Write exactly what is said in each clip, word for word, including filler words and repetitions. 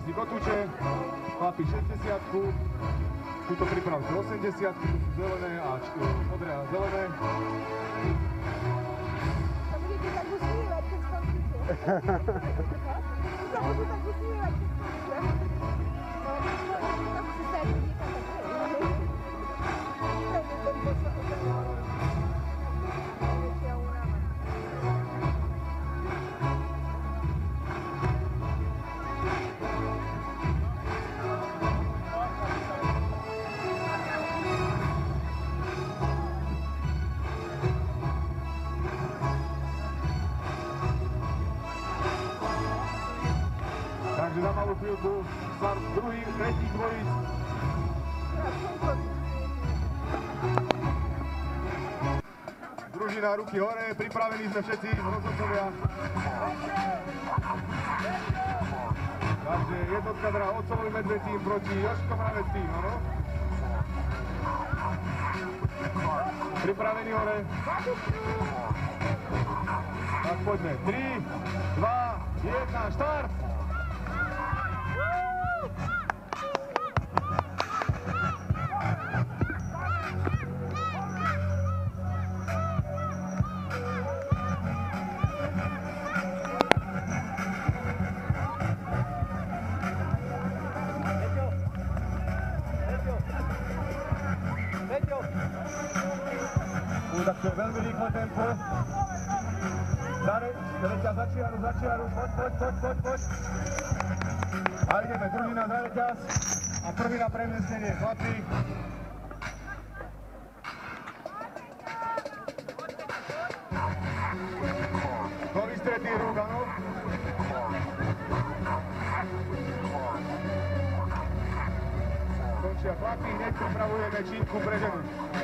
si kotúče, chlapi šesťdesiatku, túto pripravku osemdesiatku, tu sú zelené a modré a zelené. To budete tak usmívať, keď skončíte. To budú tak usmívať, keď skončíte. Tak si sa jedný Takže za malú chvíľku start druhých, tretích dvojíc. Družina, ruky hore, pripravení sme všetci, rozhodcovia. Takže jednotka teda Otcovi Medvedím proti Jožkom Raveckým, áno? Pripravení hore. Tak poďme, tri, dva, jedna, štart! Tak to je veľmi rýchle tempo. Reťaz za čiaru, za čiaru, poď, poď, poď, poď, poď. A ideme, družina za reťaz a prvý na premiestnenie, chlapi. To vystretý rúk, áno? Končia chlapi, hneď pripravujeme čínku pre ženu.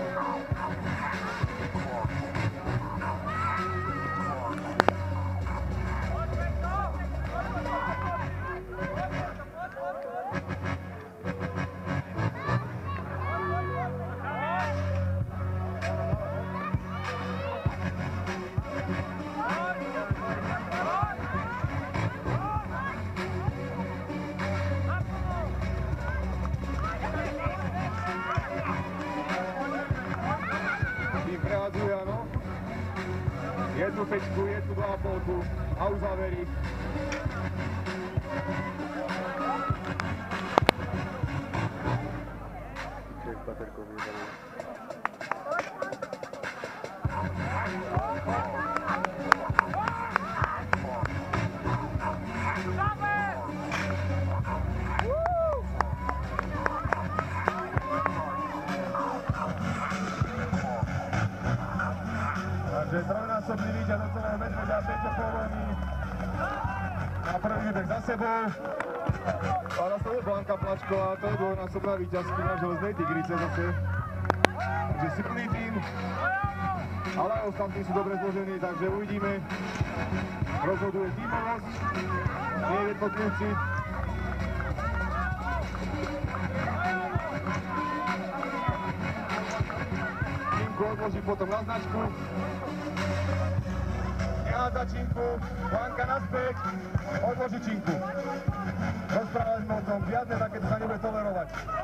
Prehadzuje, áno. Jednu pečku, jednu dva a polku a uzáverí. Ček baterkou vyzerá. Takže trojnásobný víťaz Otcového Medveďa, Peťo Povolný na prvý výbeh za sebou. A nasleduje Blanka Plačková, to je dvojnásobná víťazkyňa Železnej Tigrice zase. Takže silný tým, ale aj ostatní sú dobre zložení, takže uvidíme. Rozhoduje tímovosť, nie jednotlivci. Tímku odloží potom na značku. Nehádza činku, Blanka naspäť, odloží činku. Rozprávali sme o tom, žiadne takéto sa nebude tolerovať.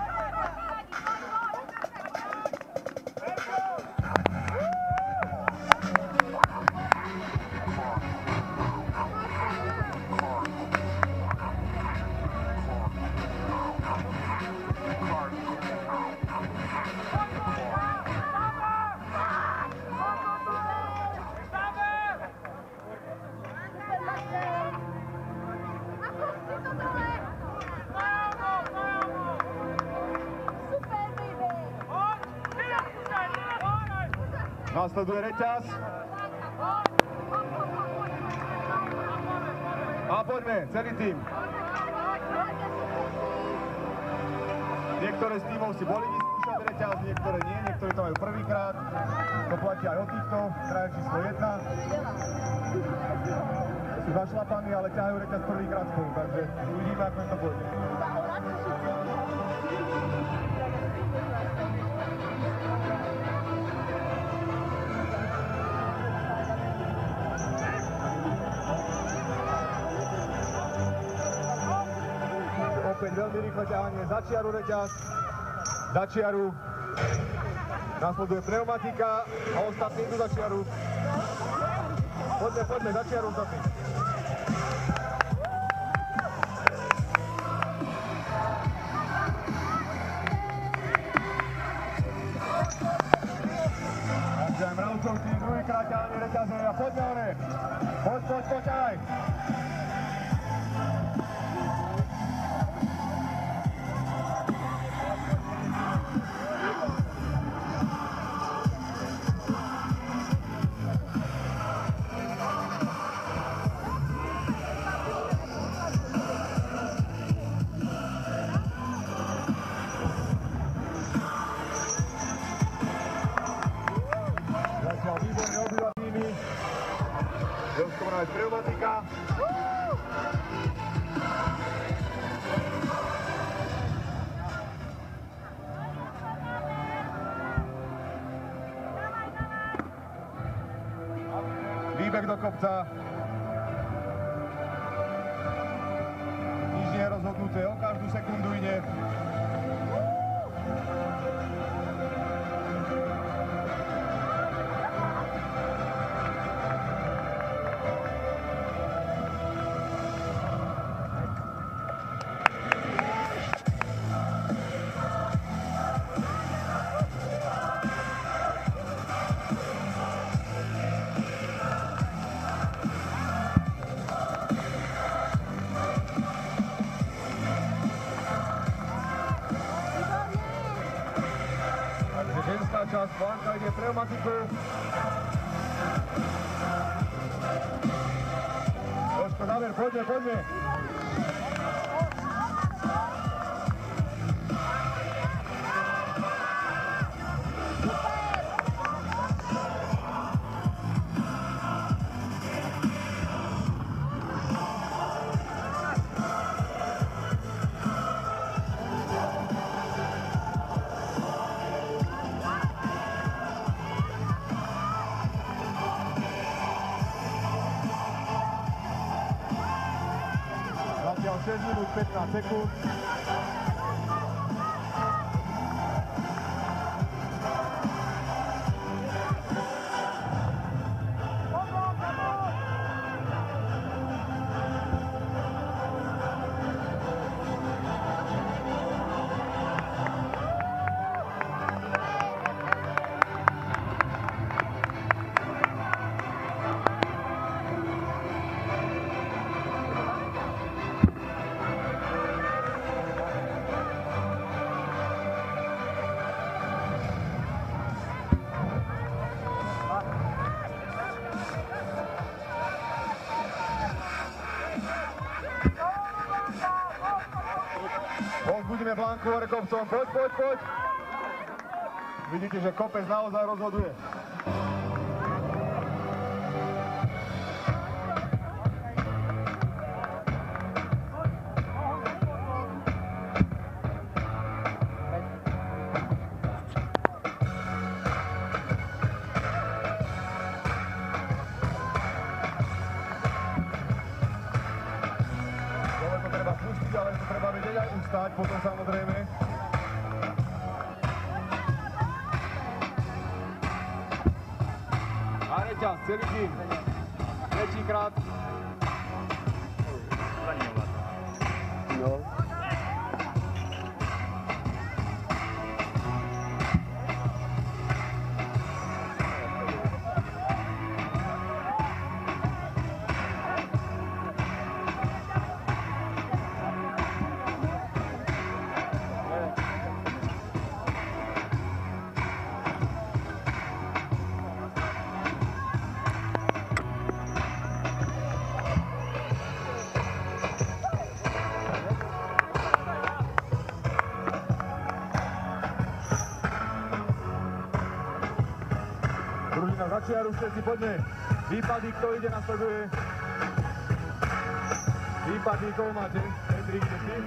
Nasleduje reťaz. A poďme, celý tým. Niektoré z tímov si boli vyskúšať reťaz, niektoré nie, niektorí to majú prvýkrát. To platí aj o týchto, kraje číslo jedna. Sú zašlapaní, ale ťahajú reťaz prvýkrát spolu, takže uvidíme, ako im to pôjde. veľmi rýchle ťahanie za čiaru reťaz, za čiaru. Nasleduje pneumatika a ostatní idú za čiaru. Poďme, poďme, za čiaru ostatní. Takže aj mravcovci druhýkrát ťahanie reťaze a poďme one. Poď, poď, poď aj. Výborne obýva týmy. Rozkomaná je pneumatika. Výbeh do kopca. Nič nie je rozhodnuté, o každú sekundu ide. Ženská časť, Blanka ide pneumatiku. Jožko, záver, poďme, poďme. Zatiaľ šesť minút pätnásť sekúnd. Budeme Blanku hore kopcom, poď, poď, poď. Vidíte, že kopec naozaj rozhoduje. Dole to treba pustiť, ale to treba vedieť aj ustať, potom samozrejme. A reťaz, celý tým. Tretíkrát. No. Družina za čiaru, všetci poďme. Výpady, kto ide, nasleduje. Výpadníkov máte. Petri, kde si?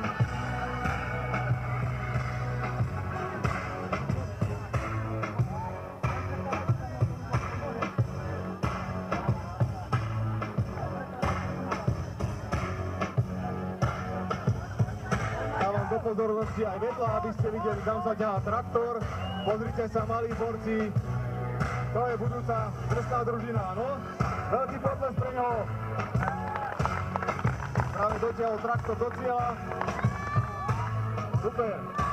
Dávam pozornosti aj vedľa, aby ste videli, tam sa ťahá traktor. Pozrite sa, malí borci. To je budúca trestná družina, áno? Veľký potles pre ňoho. Práve dotiahol traktor do cieľa. Super.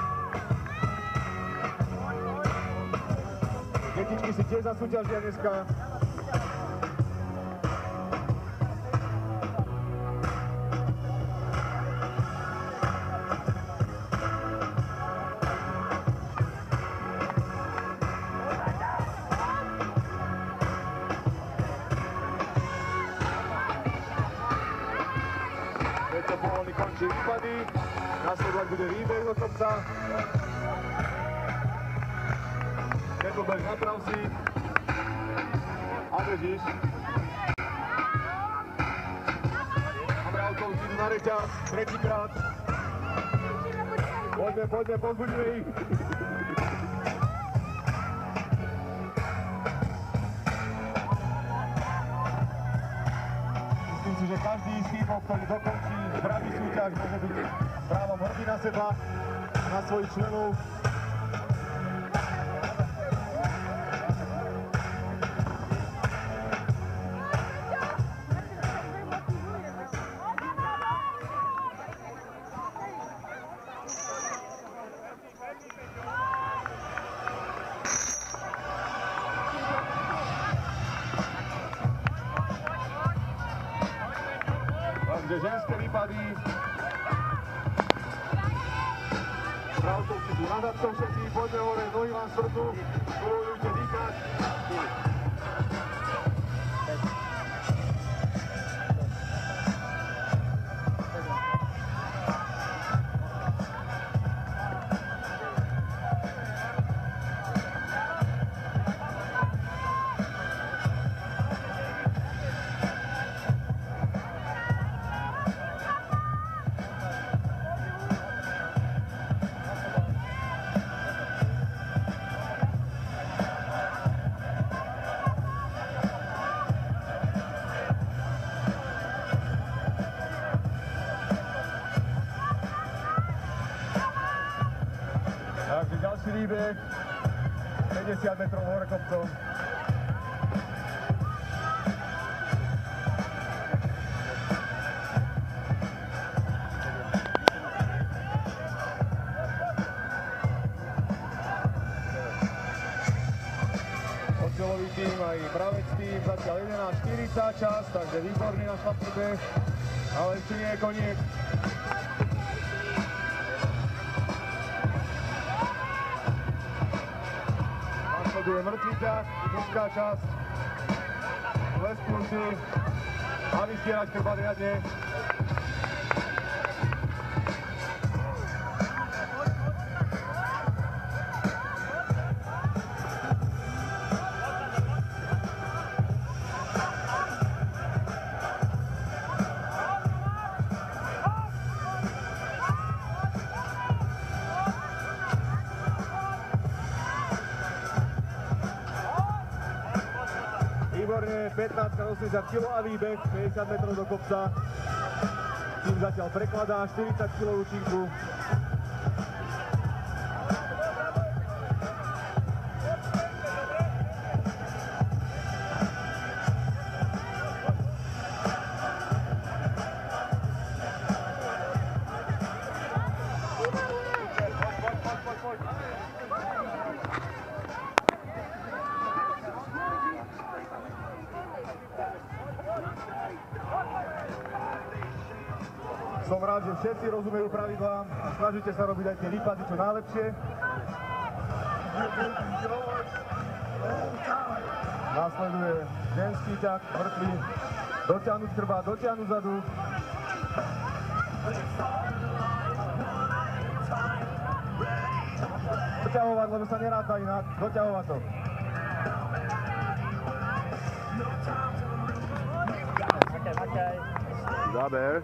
Detičky si tiež zasúťažia dneska. Peťo Povolný končí výpady. Nasledovať bude výbeh do kopca. Nebobek naprav si. A bežíš. Amrávkov idú na reťaz. Tretíkrát. Poďme, poďme, pozbuďme ich. Myslím si, že každý z týmov, ktorý dokončí pravý súťaž, môže byť právom hrdý na seba, na svojich členov. Takže ženské výpady. Pravcovci sú na zadkom všetci, poďme hore, nohy vám strpnú, spolujte dýchať. Takže ďalší výbeh, päťdesiat metrov hore kopcom. Ocelový tým aj pravec tým, zatiaľ jedenásť štyridsať čas, takže výborný náš chlapný beh, ale ešte nie je koniec. Nasleduje mŕtvý ťah, mužská časť, les plusy a vystierať krba riadne. Výborne, pätnásť osemdesiat kilogramov a výbeh, päťdesiat metrov do kopca. Tým zatiaľ prekladá štyridsať kilogramov činku. Som rád, že všetci rozumejú pravidlám a snažíte sa robiť aj tie výpady čo najlepšie. Následuje ženský ťah, mŕtvý, dotiahnuť krba, dotiahnuť zadu. Doťahovať, lebo sa neráta inak, doťahovať to. Okay, okay. Záber.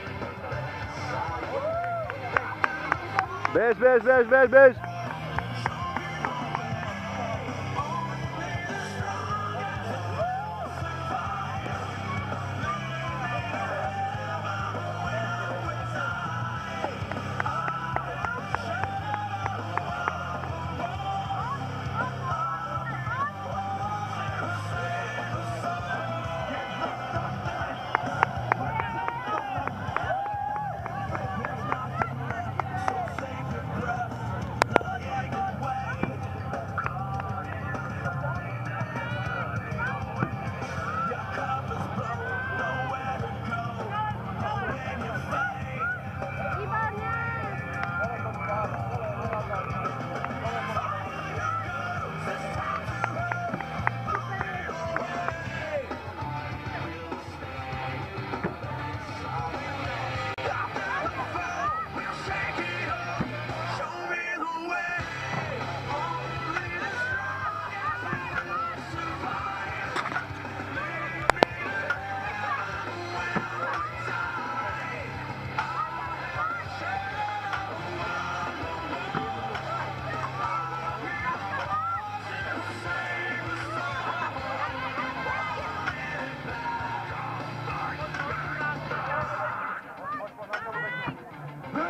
Bež, bež, bež, bež, bež!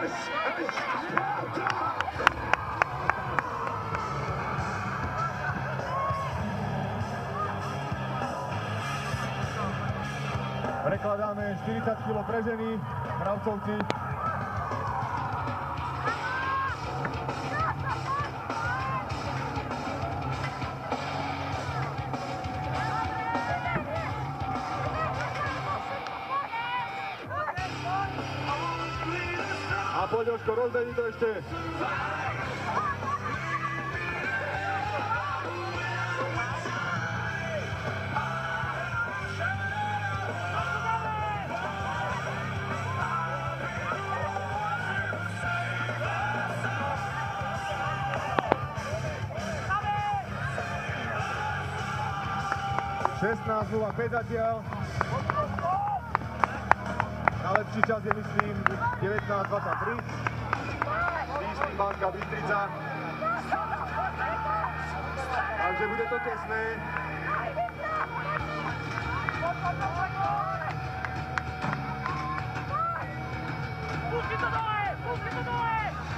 Prekladáme štyridsať kilogramov pre ženy, Mravcovci. A poď, Jožko, rozbehni to ešte. šestnásť nula päť zatiaľ. Najlepší čas je, myslím, devätnásť dvadsaťtri. Výšný Banská Bystrica. Takže bude to tesné. Pusti to dole! Pusti to dole!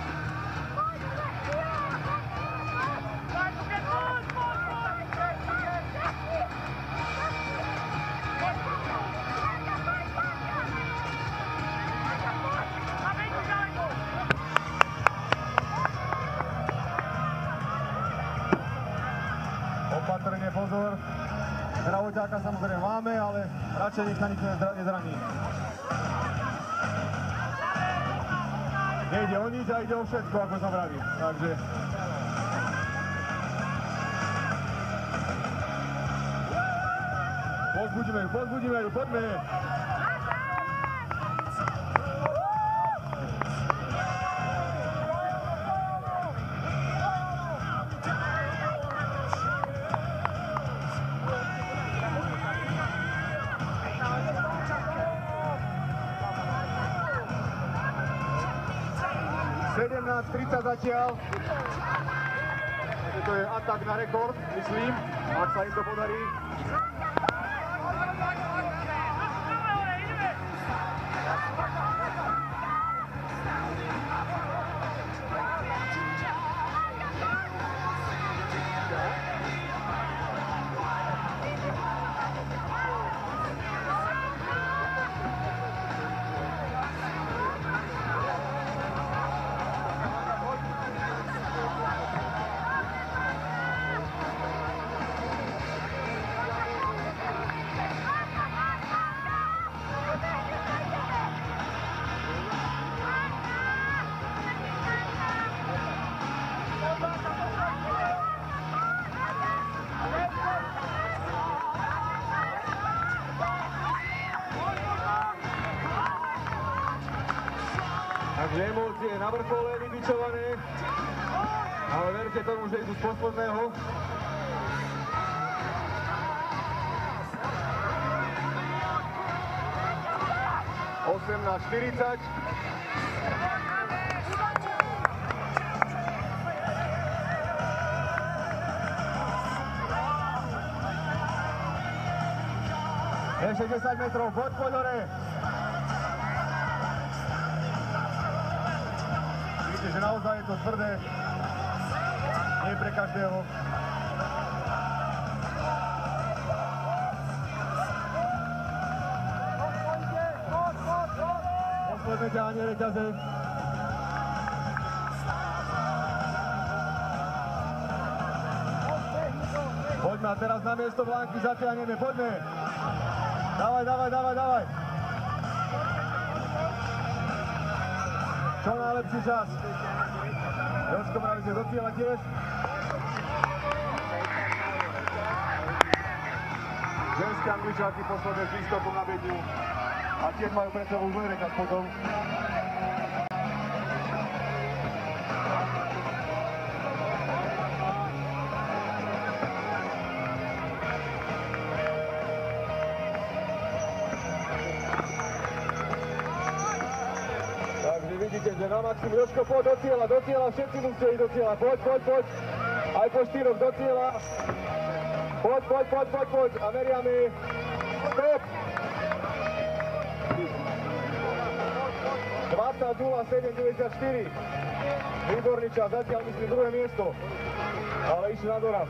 Opatrne, pozor. Zdravoťáka samozrejme máme, ale radšej nech sa nikto nezraní. Nejde o nič a ide o všetko, ako som vraví. Takže... Pozbudíme ju, pozbudíme ju, poďme! sedemnásť tridsať zatiaľ. To je atak na rekord, myslím, ak sa im to podarí. Takže emócie na vrchole vybičované, ale verte tomu, že idú z posledného. osemnásť štyridsať. Ešte desať metrov, poď, poď hore. Vidíte, že naozaj je to tvrdé. Nie pre každého. Posledné ťahanie reťaze. Poďme a teraz na miesto Blanky zatiahneme, poďme. Dávaj, dávaj, dávaj, dávaj. Čo najlepší čas? Jožko Mravice do cieľa tiež. Ženské Angličáky posledné s výstupom na bedňu. A tiež majú pred sebou zlý rekaz potom. Takže vidíte, že na maximum Jožko, poď do cieľa, do cieľa, všetci musíte ísť do cieľa, poď, poď, poď. Aj po štyroch do cieľa. Poď, poď, poď, poď, poď a meriame. Stop! dvadsať dvadsať nula sedem deväťdesiatštyri. Výborný čas, zatiaľ myslím druhé miesto. Ale išli na doraz.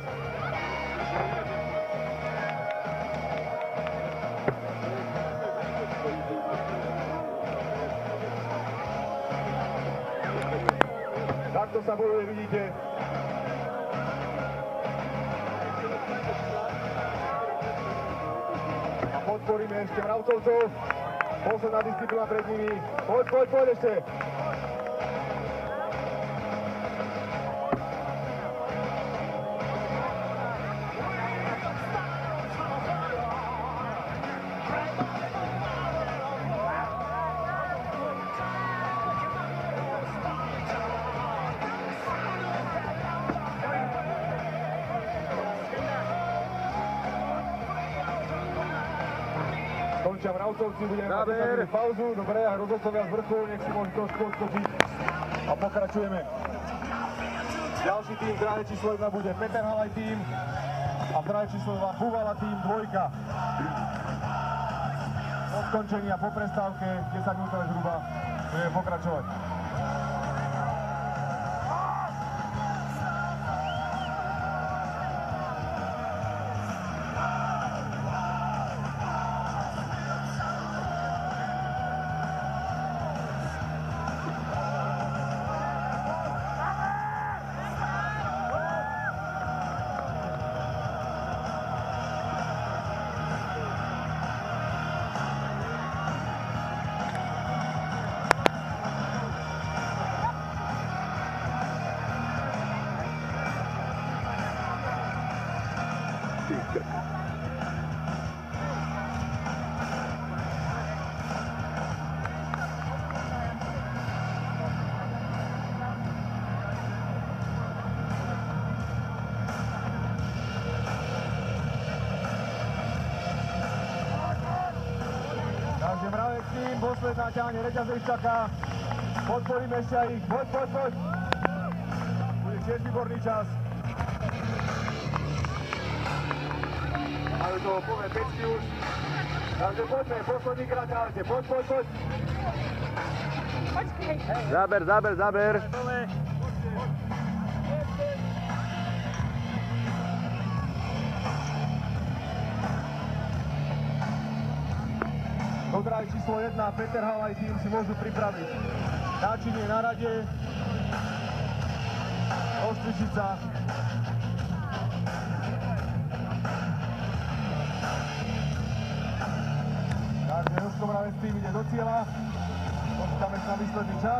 Takto sa bojuje, vidíte. A podporíme ešte mravcovcov. Posledná disciplína pred nimi. Poď, poď, poď ešte. Končia mravcovci, budeme mať desať minút pauzu. Dobre, a rozhodcovia z vrchu, nech si môžu trošku odskočiť. A pokračujeme. Ďalší tým v dráhe číslo jedna bude Peter Halaj tým. A v dráhe číslo dva Buvala tým, dvojka. Po skončení a po prestávke, desať minút zhruba, budeme pokračovať. Takže Mravec tým, posledná ťahne, reťaz ich čaká. Podporíme ešte aj ich. Poď, poď, poď. Bude tiež výborný čas. Majú toho plné pecky už. Takže poďme, posledný krát ťahajte. Poď, poď, poď. Počkej. Záber, záber, záber. Do dráhy číslo jedna Peter Halaj tým si môžu pripraviť náčinie na rade, Ostričica. Takže Jožko Mravec tým ide do cieľa, počkáme sa na výsledný čas.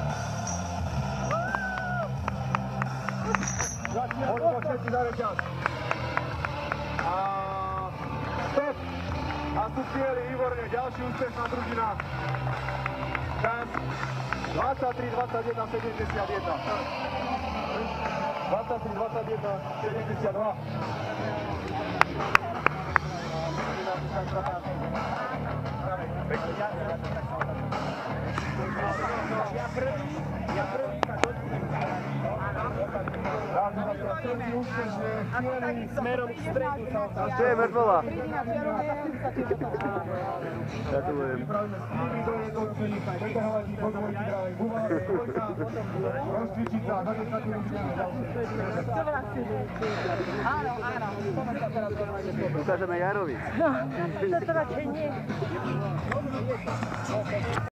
Odskoč všetci za reťaz. A stop! Nastúpili, výborne, ďalší úspešná družina. Čas dvadsaťtri dvadsaťjeden sedemdesiatjeden. dvadsaťtri dvadsaťjeden sedemdesiatdva. Ja prvý, ja prvý sa dotknem. Smerom k stredu sa otáča. Čo je mŕtvola? Gratulujem. Áno, áno. Ukážeme Jarovi. To radšej nie.